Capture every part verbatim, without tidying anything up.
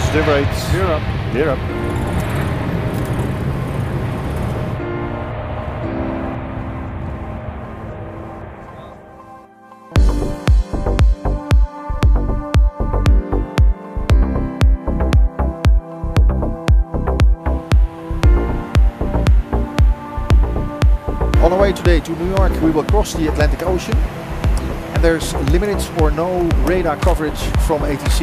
Positive rates. Clear up. Clear up. On our way today to New York, we will cross the Atlantic Ocean, and there's limited or no radar coverage from A T C.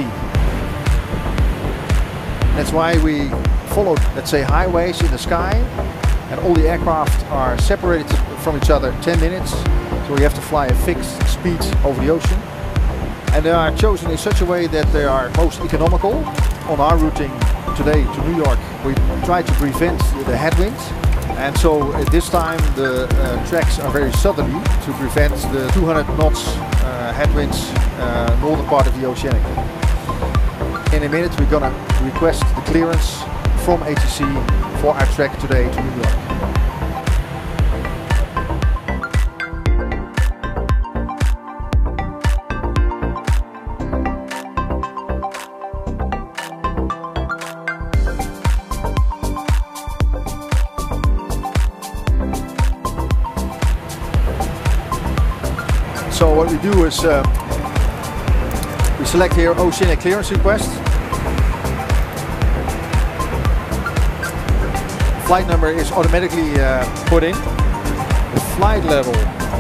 That's why we followed, let's say, highways in the sky, and all the aircraft are separated from each other ten minutes, so we have to fly a fixed speed over the ocean. And they are chosen in such a way that they are most economical. On our routing today to New York, we try to prevent the headwinds. And so at this time the uh, tracks are very southerly to prevent the two hundred knots uh, headwinds uh, northern part of the oceanic. In a minute we're gonna request the clearance from A T C for our track today to New York. So what we do is uh, we select here Oceanic Clearance Request. Flight number is automatically uh, put in. The flight level,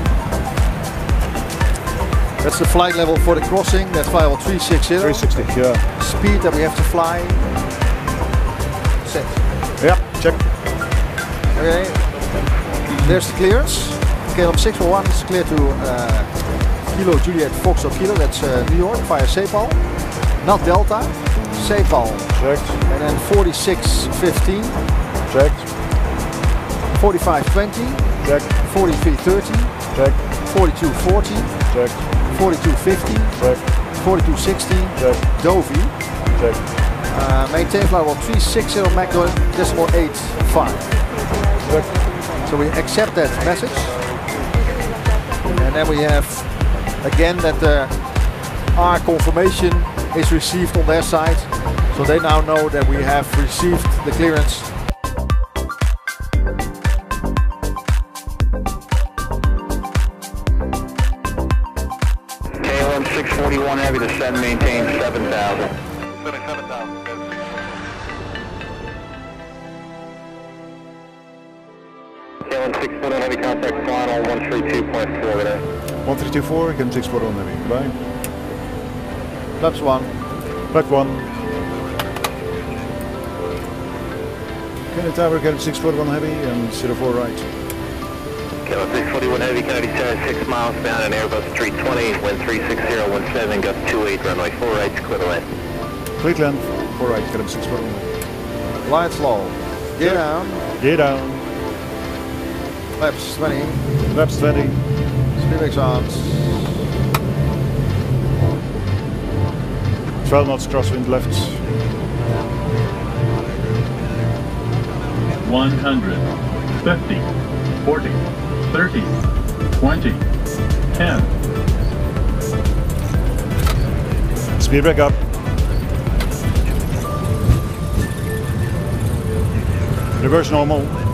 that's the flight level for the crossing, that's flight level three sixty. three sixty, yeah. Speed that we have to fly. Set. Yeah, check. Okay, there's the clearance. Caleb six four one is clear to uh, Kilo Juliet Foxtrot Kilo, that's uh, New York via Sepal. Not Delta, Sepal. Checked. And then forty-six fifteen. Checked. forty-five twenty. Check. forty-three thirty. Check. forty-two forty. Check. forty-two fifty. Check. forty-two sixty. Check. Dovi. Check. Uh, maintain flight level three sixty Mach decimal eight five. Check. So we accept that message. And then we have again that uh, our confirmation is received on their side. So they now know that we have received the clearance. K L M six forty-one Heavy to send, maintain seven thousand. seven thousand. K L M six forty-one Heavy, contact final one three two point four today. one three two four, K L M six forty-one Heavy. Goodbye. Flaps one. Flight one. Kennedy Tower, K L M six forty-one Heavy and zero four right. K L M six forty-one Heavy, Kennedy Tower, six miles bound and Airbus three twenty, wind three six zero one seven, gust two eight, runway four right, clear to land. Clear to land, four right, K L M six forty-one. Lights low. Gear down. Gear down. Flaps twenty. Flaps twenty. Speedmax arms. twelve knots crosswind left. one hundred, fifty, forty, thirty, twenty, ten. Speed back up. Reverse normal.